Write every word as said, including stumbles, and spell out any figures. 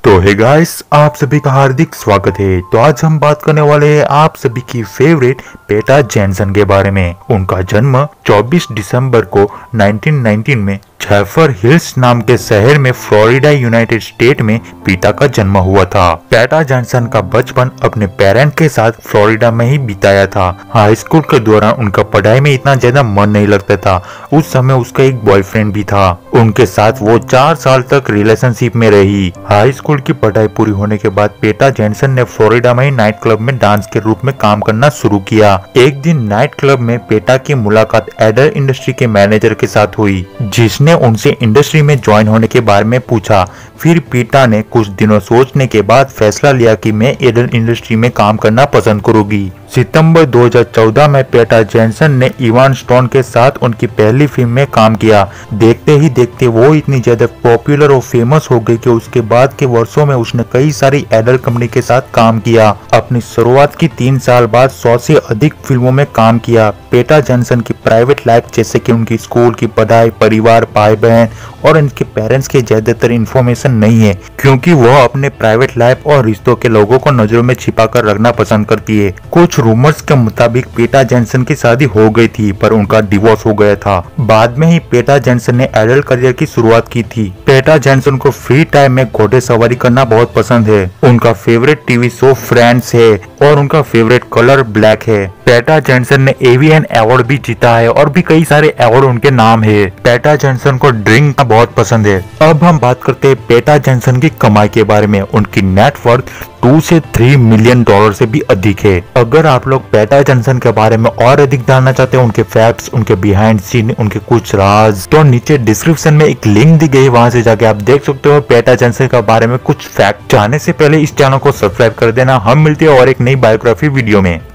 तो hey guys, आप सभी का हार्दिक स्वागत है। तो आज हम बात करने वाले हैं आप सभी की फेवरेट पेटा जैनसन के बारे में। उनका जन्म चौबीस दिसंबर को उन्नीस सौ उन्नीस में जेफर हिल्स नाम के शहर में फ्लोरिडा यूनाइटेड स्टेट में पिता का जन्म हुआ था। पेटा जॉनसन का बचपन अपने पेरेंट्स के साथ फ्लोरिडा में ही बिताया था। हाई स्कूल के दौरान उनका पढ़ाई में इतना ज्यादा मन नहीं लगता था। उस समय उसका एक बॉयफ्रेंड भी था, उनके साथ वो चार साल तक रिलेशनशिप में रही। हाई स्कूल की पढ़ाई पूरी होने के बाद पेटा जॉनसन ने फ्लोरिडा में ही नाइट क्लब में डांस के रूप में काम करना शुरू किया। एक दिन नाइट क्लब में पेटा की मुलाकात एडल इंडस्ट्री के मैनेजर के साथ हुई, जिसने उनसे इंडस्ट्री में ज्वाइन होने के बारे में पूछा। फिर पीटा ने कुछ दिनों सोचने के बाद फैसला लिया कि मैं एडल इंडस्ट्री में काम करना पसंद करूंगी। सितंबर दो हज़ार चौदह में पेटा जॉनसन ने इवान स्टोन के साथ उनकी पहली फिल्म में काम किया। देखते ही देखते वो इतनी ज्यादा पॉपुलर और फेमस हो गई कि उसके बाद के वर्षों में उसने कई सारी एडल कंपनी के साथ काम किया। अपनी शुरुआत की तीन साल बाद सौ से अधिक फिल्मों में काम किया। पेटा जॉनसन की प्राइवेट लाइफ, जैसे कि उनकी स्कूल की पढ़ाई, परिवार, भाई बहन और उनके पेरेंट्स के ज्यादातर इन्फॉर्मेशन नहीं है, क्योंकि वह अपने प्राइवेट लाइफ और रिश्तों के लोगों को नजरों में छिपा कर रखना पसंद करती है। कुछ रूमर्स के मुताबिक पेटा जॉनसन की शादी हो गई थी, पर उनका डिवोर्स हो गया था। बाद में ही पेटा जॉनसन ने एडल करियर की शुरुआत की थी। पेटा जॉनसन को फ्री टाइम में घोड़े सवारी करना बहुत पसंद है। उनका फेवरेट टीवी शो फ्रेंड्स है और उनका फेवरेट कलर ब्लैक है। पेटा जॉनसन ने एवीएन अवार्ड भी जीता है और भी कई सारे अवार्ड उनके नाम है। पेटा जॉनसन को ड्रिंक बहुत पसंद है। अब हम बात करते हैं पेटा जॉनसन की कमाई के बारे में। उनकी नेटवर्थ टू से थ्री मिलियन डॉलर से भी अधिक है। अगर आप लोग पेटा जॉनसन के बारे में और अधिक जानना चाहते हैं, उनके फैक्ट्स, उनके बिहाइंड सीन, उनके कुछ राज, तो नीचे डिस्क्रिप्शन में एक लिंक दी गई, वहां से जाके आप देख सकते हो पेटा जॉनसन के बारे में कुछ फैक्ट। जाने से पहले इस चैनल को सब्सक्राइब कर देना। हम मिलते हैं और एक नई बायोग्राफी वीडियो में।